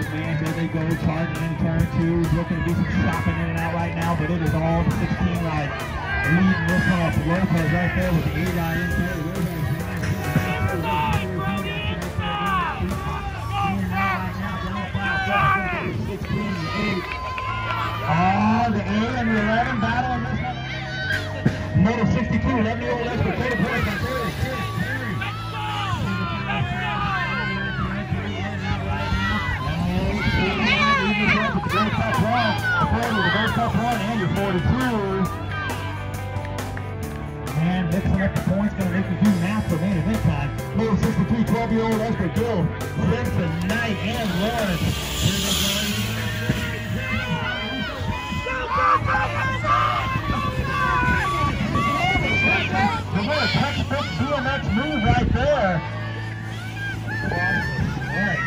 man. Here they go, charging in turn two. Looking to do some shopping in and out right now, but it is all the 16 ride. Leading this one up. Lopez right there with the 8 ride into it. Oh, the 8 and the 11 battle on this one. Motor 62, 11-year-old expert, total points on third. The Gold Cup run, the Gold Cup run, and your 42. And mixing up the points, going to make you do math for main event time. Motor 63, 12-year-old expert, Bill, Simpson, Knight, and Lawrence. Here they go. What a textbook BMX move right there. Right.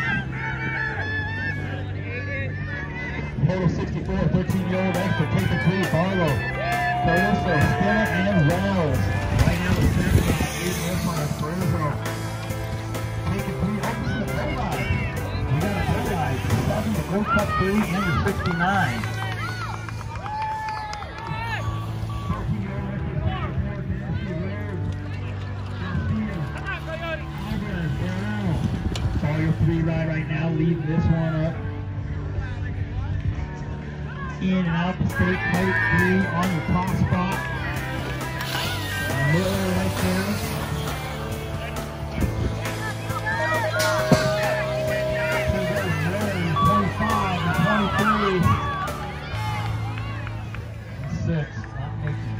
Motor 64, 13-year-old expert, taking 3, Barlow, Caruso, Stinnett, and Wells. Right now, the second is this one, Caruso. Taking 3, opens the play line. We got a play line, 7, the Gold Cup 3, and your 69. Your 3 ride right now, leading this one up. In and out the state plate 3 on your top spot. Miller right there. So there's Miller, 25 and 23. 6, not making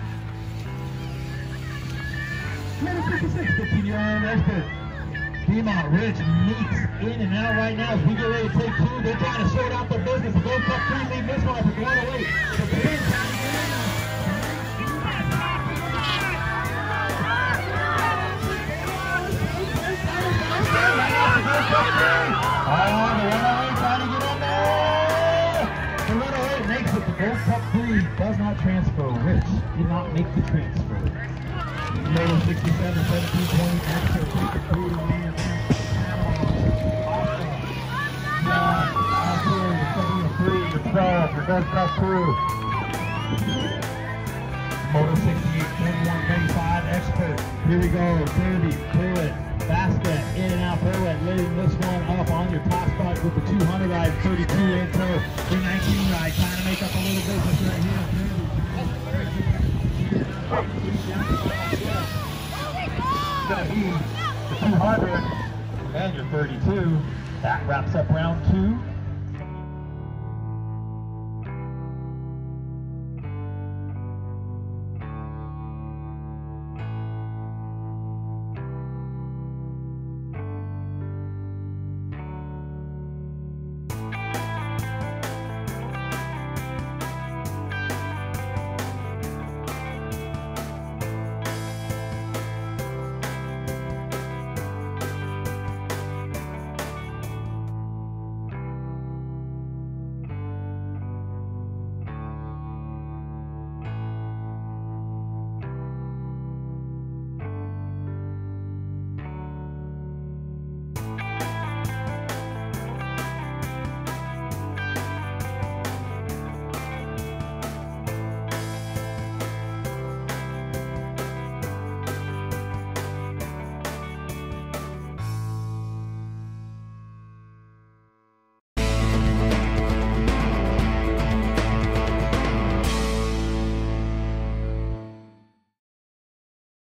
it. 56, 15-year-old expert. Piedmont Ridge meets in and out right now as we get ready to take 2. They're trying to sort out the business. The Gold Cup 3 lead this one for going away. The big trying to get in there. The 108 makes it. The Gold Cup 3 does not transfer. Rich did not make the transfer. Motor 67, 17, 20, extra, take the 3 to man. The Gold Cup crew. Motor 68, 21, 25, expert. Here we go. Kirby, Pruitt, Basket, in and out. Pruitt leading this one up on your top spot with the 200 ride, 32 into the 19 ride. Trying to make up a little business right here. It's going to be the 200 and your 32. That wraps up round 2.